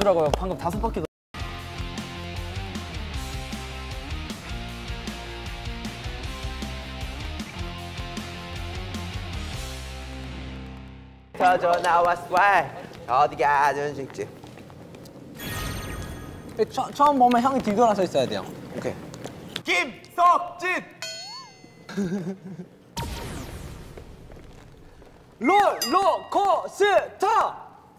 돌더라고요. 방금 5바퀴 터져 나왔어. 어디 가든 직진. 처음 보면 형이 뒤돌아서 있어야 돼요. 오케이. 김석진. 롤러코스터.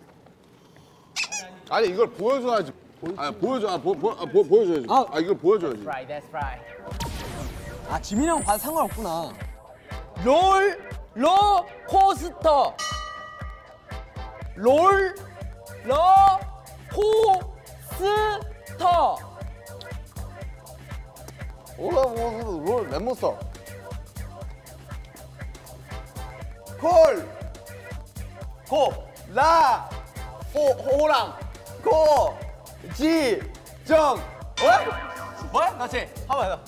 아니 이걸 보여줘야지. 아니 보여줘. 보여줘야지. 이걸 보여줘야지. That's right. 아 지민이 형 봐도 상관없구나. 롤러코스터. 롤러코스터. 롤 랩몬스터. 호랑 고지정. 뭐야? 다시 한번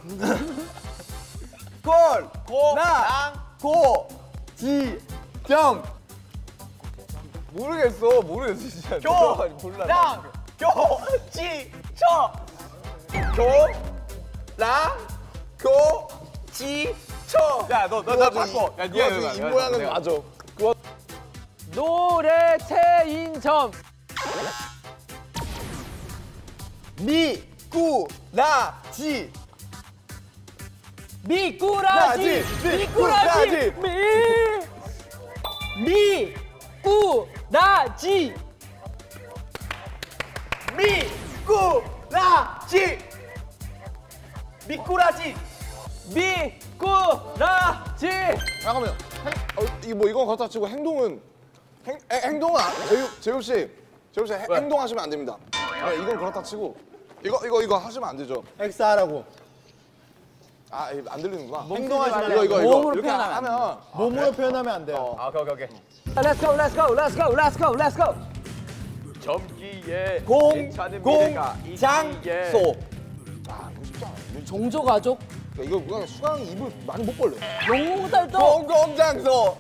고랑 고지정. 모르겠어 진짜. 교랑 고지정. 교랑 고지정. 야 너 바꿔. 야 니가 이 모양은 맞아. 노래 체인점. 미꾸라지. 미꾸라지. 미꾸라지. 미꾸라지. 미꾸라지. 미꾸라지. 미꾸라지. 잠깐만요. 이건 그렇다 치고 행동은 행동은 재욱 씨 행동하시면 안 됩니다. 이건 그렇다 치고 이거 하시면 안 되죠. 엑스하라고. 안 들리는구나. 행동하시면 이거 몸으로 이렇게 표현하면 하면 몸으로 표현하면 안 돼요. 오케이. Let's go. 점기에 공장소. 종조가족. 이거 누가 수강 입을 많이 못 벌려. 용달도. 공장소.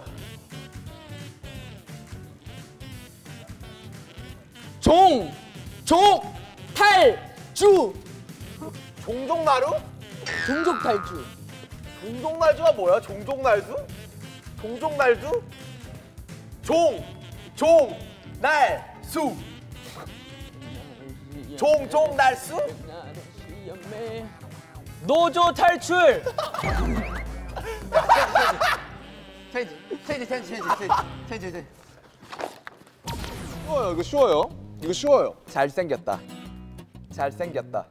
탈주. 종족나루? 종족탈주. 종족날주가 뭐야? 종족날주? 종족날주? 날수. 종족날수? 노조 탈출. 체인지. 쉬워요. 이거 쉬워요. 잘생겼다. 잘생겼다.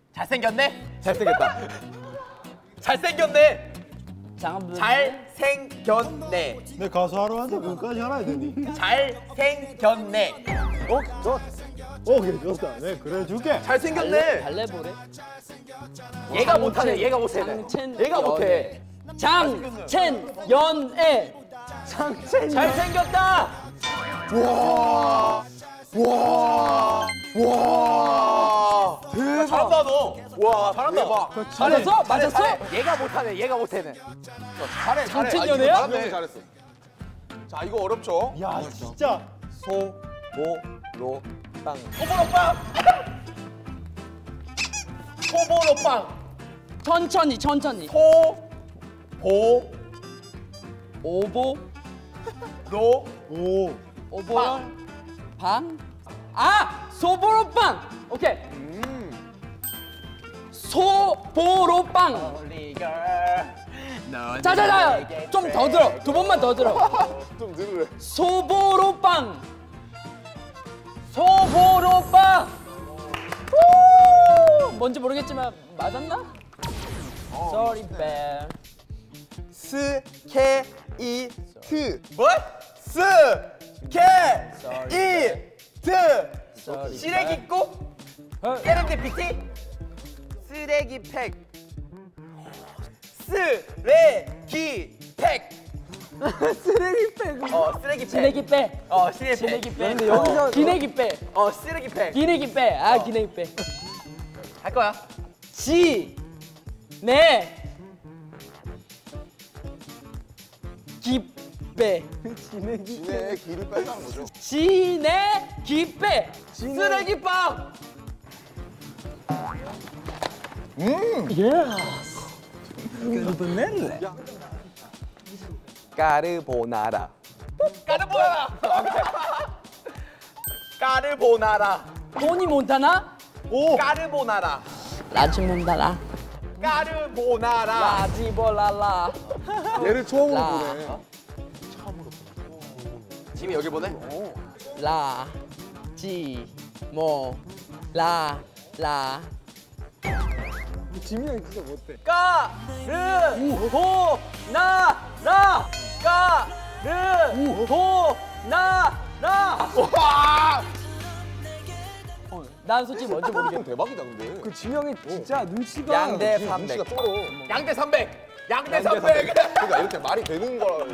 내 가수 하러 왔는데 그거까지 알아야 되니? 잘생겼네. 오케이 좋다. 네 그래 줄게. 잘생겼네. 발레보래. 얘가 못하네. 얘가 못해. 장첸연애. 잘생겼다. 와. 대박. 잘한다 너. 와 잘한다. 맞았어? 얘가 못하네. 잘해. 장첸연애야? 분명히 잘했어. 자 이거 어렵죠? 야 진짜. 소보로빵. 천천히. 오보랑 방. 소보로빵. 오케이. 소보로빵. 자자자. 좀 더 들어. 2번만 더 들어. 좀 들으래. 소보로빵. 뭔지 모르겠지만 맞았나? Sorry, bad. 스케이트. 뭐? 스케이트. 쓰레기국. 세렌디피티. 쓰레기팩. 쓰레기팩. 쓰레기빼. 쓰레기팩. 근데 여기서 기내기빼. 쓰레기팩. 기내기빼. 기내기빼. 할 거야. 기빼. 진의 길을 뺀다는 거죠. 기빼. 쓰레기빵. 까르보나라. 까르보나라. 토니 몬타나? 까르보나라. 라지 몬타나? 까르보나라. 라지볼라라. 얘를 처음으로 라. 보네. 지금 여기 보내? 라. 지. 모. 라. 라. 지민이 진짜 못돼. 까르보나라. 까르보나라. 와! 난 솔직히 뭔지 모르겠어. 대박이다 근데. 그 지명이 진짜 눈치가. 양대 눈치가 300. 쩔어. 양대 300. 양대 300. 그러니까 이렇게 말이 되는 거라고.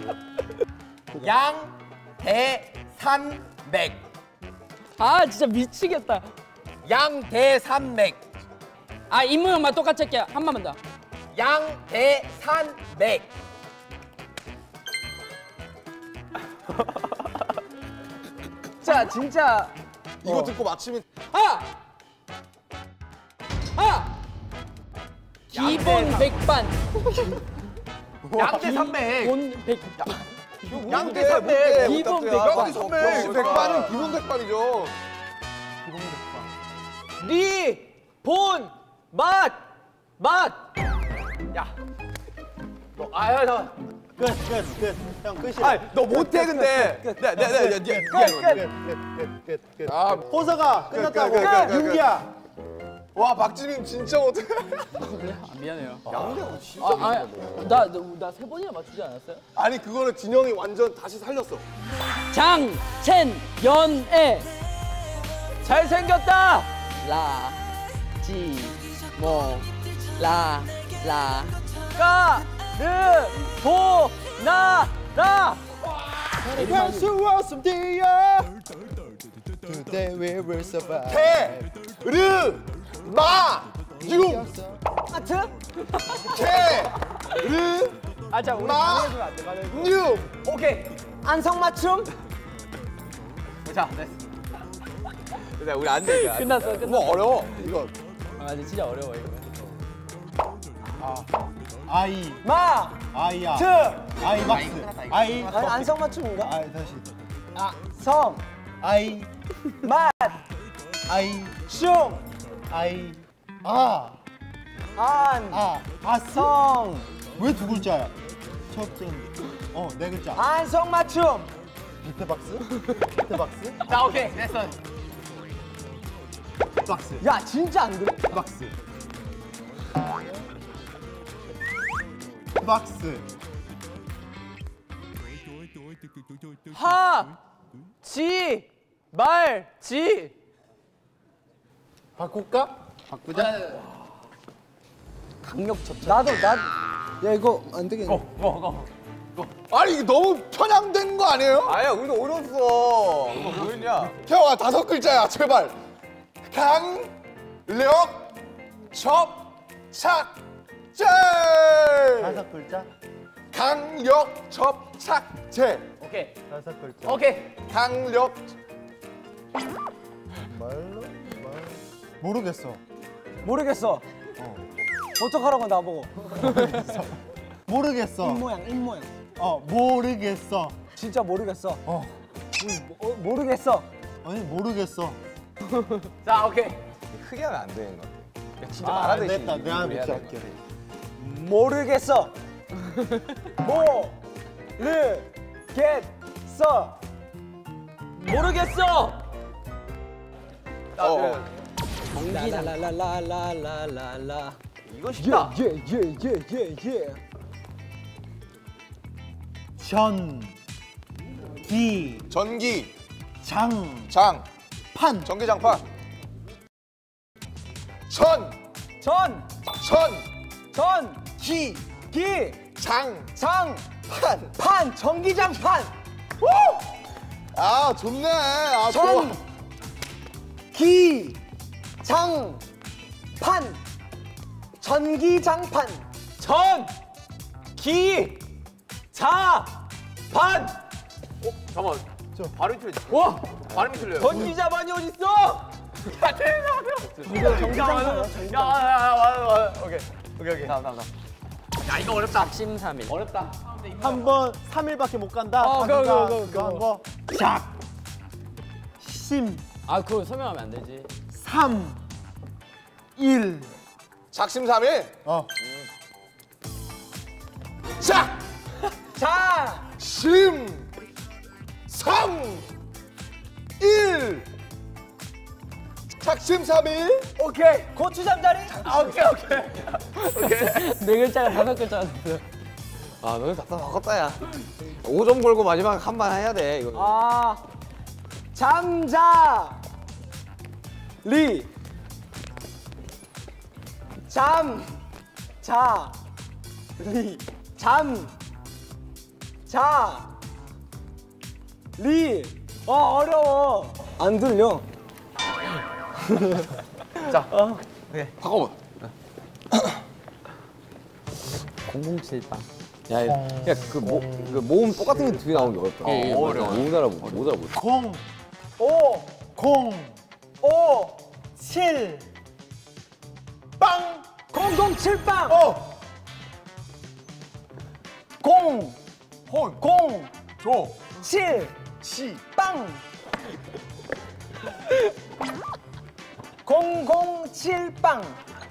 양대산맥. 아 진짜 미치겠다. 양대산맥. 아 입모양만 똑같이 할게요. 한 번만 더. 양대산맥. 자 진짜. 이거 듣고 맞히면 기본 백반. 양대산맥. 기본 백. 양대산맥. 기본 백반. 역시 백반은 기본 백반이죠. 맛. 야. 너 아야 너. 끝. 형 끝이야. 너 못해 근데. 끝. 아, 호서가 끝났다고. 끝. 윤기야. 와 박지민 진짜 못해. 미안해요. 양대가 진짜. 나세 번이나 맞추지 않았어요? 아니 그거를 진영이 완전 다시 살렸어. 장첸연애. 잘생겼다. 라. 지. 모. 라. 라. 까르보나라. 할수 없음디야. Today we will survive. 유. 하트? 아자 우리 방해해주면 안 돼. 유. 오케이. 안성맞춤? 자 됐어. 근데 우리 안 돼. 끝났어. 뭐 어려워 이거. 아 진짜 어려워 이거. 아이. 마. 아이야. 트. 아이 박스. 아이. 안성맞춤인가? 아이 다시. 성. 아이. 맛. 아이. 슝. 아이. 안. 아스. 성. 왜 두 글자야? 첫 번째. 네 글자. 안성맞춤. 밑에 박스? 밑에 박스? 자 오케이 됐어. 박스. 야 진짜 안 돼. 박스. 박스. 하. 지. 말. 지. 바꿀까? 바꾸자. 강력 쳤죠. 야 이거 안 되겠네. 아니 이게 너무 편향된 거 아니에요? 아야 우리도 어려웠어. 이거 뭐였냐? 태영아 5글자야 제발. 강력 접착제. 5글자? 강력 접착제. 오케이. 5글자. 오케이. 강력. 말로? 모르겠어. 모르겠어. 어떡하라고 나보고. 모르겠어. 입모양. 모르겠어. 진짜 모르겠어. 모르겠어. 아니 모르겠어. 자 오케이. 크게 하면 안 되는 거. 진짜 안 말하듯이. 됐다. 내가 우리 해야 밑에 되는 할게. 모르겠어. 모르겠어. 거. 라라라라라라라라. 이거 쉽다. 예. 전기 전기, 장 장, 판 전기장판. 천, 기, 장, 판, 전기장판. 아 좋네. 아 좋아. 기, 장, 판, 전기장판. 기, 자, 반. 잠깐만. 어딨어? 발음이 틀려. 와! 발음이 틀려요. 전기자반이 어딨어? 이거 정상이야. 야, 오케이. 다음. 야, 이거 어렵다. 작심삼일. 어렵다. 한번 3일밖에 못 간다. 그거 한 거. 작. 심. 아 그거 설명하면 안 되지. 3. 1. 작심삼일. 작. 자. 심. 3. 1. 작심삼일. 오케이. 고추 잠자리. 오케이. 네 글자가 5글자였어. 아, 너는 바꿨다, 야. 5점 걸고 마지막 한 번 해야 돼, 이거. 아. 잠자. 리. 잠. 자. 리. 잠. 자. 리. 어려워. 안 들려. 바꿔봐. 007빵. 야, 그 모음 똑같은 게 두 개 나오는 게 어렵다. 어려워. 못 알아보고. 0. 5. 0. 5. 7. 빵. 007빵. 0. 혼. 0. 조. 7. 시. 빵. 007빵.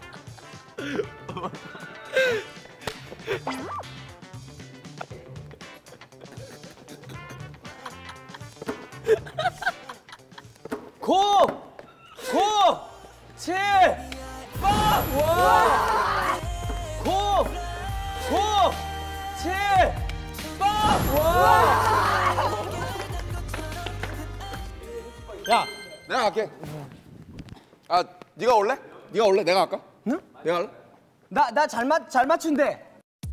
고! 고! 7! 빵! 와! 고! 고! 7! 빵! 와! 야, 내가 갈게. 아, 네가 올래? 네가 올래? 내가 할까? 응? 내가 할래? 나 잘 맞춘대.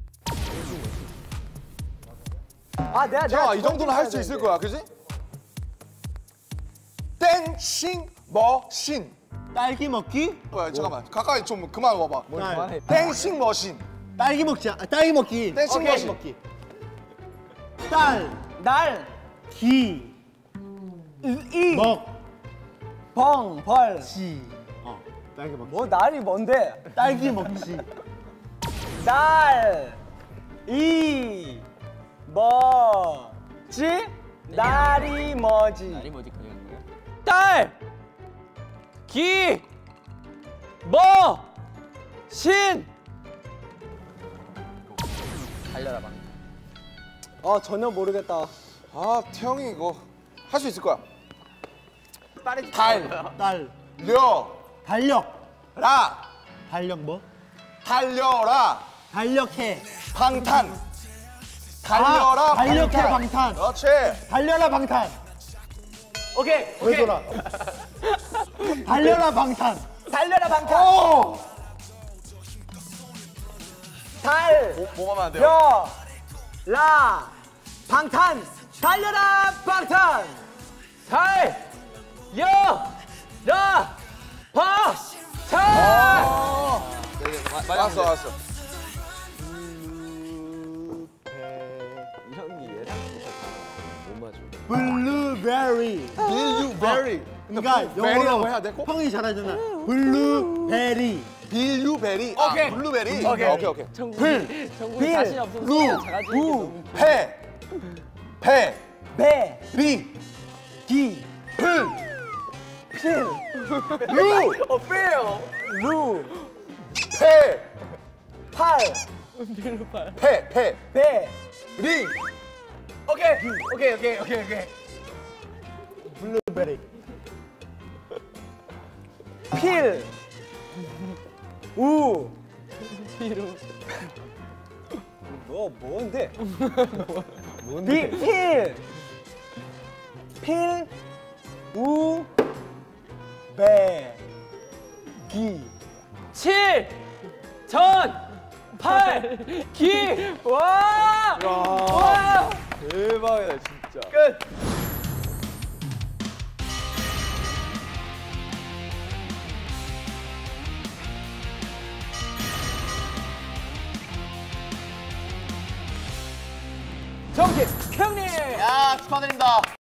아, 자, 이 정도는 할 수 있을 거야, 그지? 땡싱 머신. 딸기 먹기? 뭐야, 잠깐만. 가까이 좀 그만 와봐. 딸. 땡싱 머신. 딸기 먹자. 딸기 먹기. 댄싱 오케이. 머신. 먹기. 딸. 날, 기. 이, 먹. 벌. 지. 딸기 먹기. 뭐 날이 뭔데? 딸기 먹지. 날, 이, 뭐지? 날이 뭐지? 날이 뭐지? 딸, 기, 신. 달려라 방. 전혀 모르겠다. 아, 태영이 이거 할 수 있을 거야. 딸. 려. 달력. 라. 달력 뭐? 달려라. 달력해. 방탄. 달려라. 달력해 방탄. 방탄. 그렇지. 달려라 방탄. 오케이. 왜 돌아? 달려라 방탄. 달려라 방탄. 오! 달, 몸하면 안 돼요. 려, 라, 방탄. 달려라 방탄. 달, 여, 라, 방탄. 알았어. 이런 게 얘랑 못 맞아. 블루베리. 빌유베리. 그러니까 베리라고 영어로 해야 돼? 꼭? 형이 잘하잖아. 블루베리. 빌유베리. 오케이. 블루베리. 오케이. 오케이. 빌, 자신 없으면 그냥 작아지는 게 너무. 페. 배, 리. 기, 플. 필, 루. 루, 페. 팔, 페. 배. 리. 오케이. 블루베리. 필, 우. 너 뭔데? 필, 우, 배, 기. 7, 전, 8, 기. 와! 와! 대박이다, 진짜. 끝. 정식 형님. 야, 축하드립니다.